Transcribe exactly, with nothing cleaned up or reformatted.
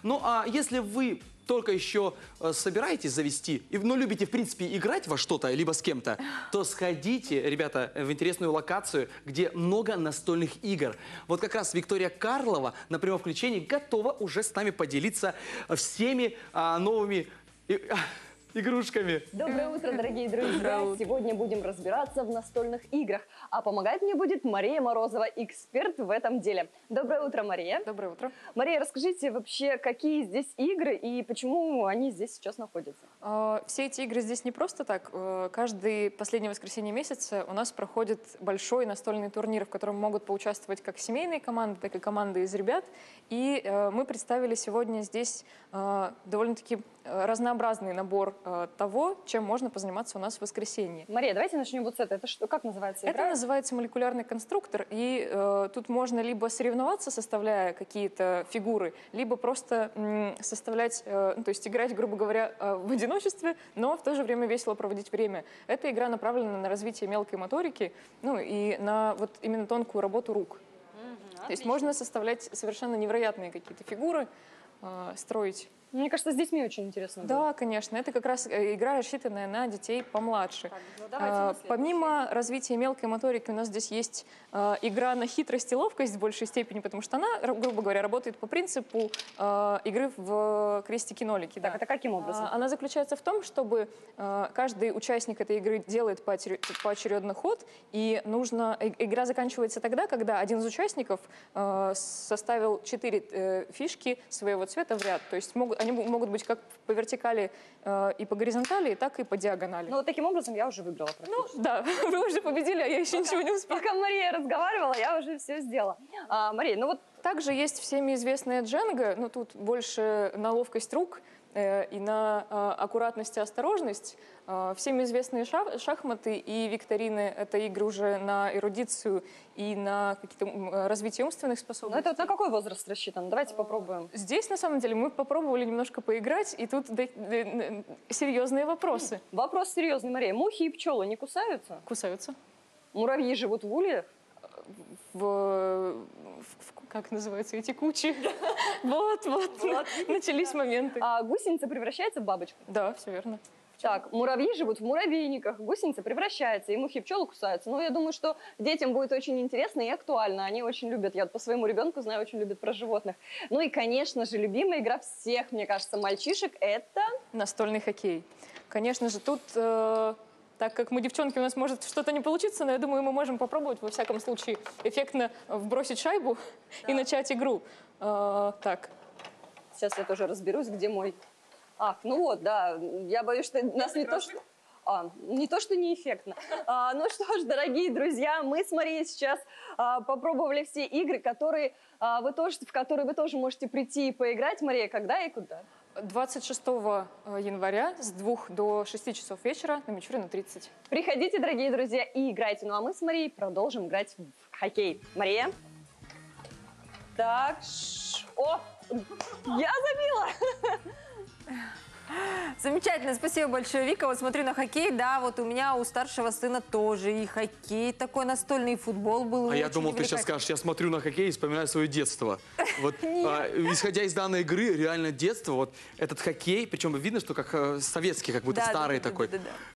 Ну, а если вы только еще э, собираетесь завести, и, ну, любите, в принципе, играть во что-то, либо с кем-то, то сходите, ребята, в интересную локацию, где много настольных игр. Вот как раз Виктория Карлова на прямом включении готова уже с нами поделиться всеми а, новыми и, а, игрушками. Доброе утро, дорогие друзья! Сегодня будем разбираться в настольных играх. А помогать мне будет Мария Морозова, эксперт в этом деле. Доброе утро, Мария. Доброе утро. Мария, расскажите вообще, какие здесь игры и почему они здесь сейчас находятся? Все эти игры здесь не просто так. Каждое последнее воскресенье месяца у нас проходит большой настольный турнир, в котором могут поучаствовать как семейные команды, так и команды из ребят. И мы представили сегодня здесь довольно-таки разнообразный набор того, чем можно позаниматься у нас в воскресенье. Мария, давайте начнем вот с этого. Это что, как называется игра? Это называется молекулярный конструктор, и э, тут можно либо соревноваться, составляя какие-то фигуры, либо просто м, составлять, э, ну, то есть играть, грубо говоря, э, в одиночестве, но в то же время весело проводить время. Эта игра направлена на развитие мелкой моторики, ну и на вот именно тонкую работу рук. Mm-hmm, то есть можно составлять совершенно невероятные какие-то фигуры, э, строить. Мне кажется, с детьми очень интересно. Да, будет. Конечно. Это как раз игра, рассчитанная на детей помладше. Так, ну, а, помимо развития мелкой моторики, у нас здесь есть а, игра на хитрость и ловкость в большей степени, потому что она, грубо говоря, работает по принципу а, игры в крестики-нолики. Так, да. это каким образом? А, она заключается в том, чтобы а, каждый участник этой игры делает поочередно ход, и нужно, игра заканчивается тогда, когда один из участников а, составил четыре э, фишки своего цвета в ряд. То есть могут они могут быть как по вертикали э, и по горизонтали, так и по диагонали. Ну, вот таким образом я уже выиграла. Ну, да, вы уже победили, а я еще пока, ничего не успела. Пока Мария разговаривала, я уже все сделала. А, Мария, ну вот... Также есть всеми известная дженга, но тут больше на ловкость рук э, и на э, аккуратность и осторожность. Э, всеми известные шах, шахматы и викторины — это игры уже на эрудицию и на какие-то развитие умственных способностей. Ну, это на какой возраст рассчитан? Давайте попробуем. Здесь, на самом деле, мы попробовали немножко поиграть, и тут да, да, серьезные вопросы. Вопрос серьезный, Мария. Мухи и пчелы не кусаются? Кусаются. Муравьи живут в ульях? В, в, в, как называются эти кучи? Вот, вот, начались моменты. А гусеница превращается в бабочку? Да, все верно. Так, муравьи живут в муравейниках, гусеница превращается, и мухи и пчелы кусаются. Ну, я думаю, что детям будет очень интересно и актуально. Они очень любят, я по своему ребенку знаю, очень любят про животных. Ну и, конечно же, любимая игра всех, мне кажется, мальчишек – это… Настольный хоккей. Конечно же, тут… Э Так как мы девчонки, у нас может что-то не получиться, но я думаю, мы можем попробовать, во всяком случае, эффектно вбросить шайбу, да, и начать игру. А, так. Сейчас я тоже разберусь, где мой... Ах, ну вот, да, я боюсь, что нас не то, что... А, не то, что неэффектно. А, ну что ж, дорогие друзья, мы с Марией сейчас а, попробовали все игры, которые, а, вы тоже, в которые вы тоже можете прийти и поиграть. Мария, когда и куда? двадцать шестого января с двух до шести часов вечера на Мичурина тридцать. Приходите, дорогие друзья, и играйте. Ну а мы с Марией продолжим играть в хоккей. Мария? Так, ш... О, я забила! Замечательно, спасибо большое, Вика. Вот смотрю на хоккей, да, вот у меня у старшего сына тоже и хоккей такой настольный, и футбол был. А я думал, ты сейчас скажешь, я смотрю на хоккей и вспоминаю свое детство. Вот, а, исходя из данной игры, реально детство, вот этот хоккей, причем видно, что как советский, как будто да, старый да, такой. Да, да, да.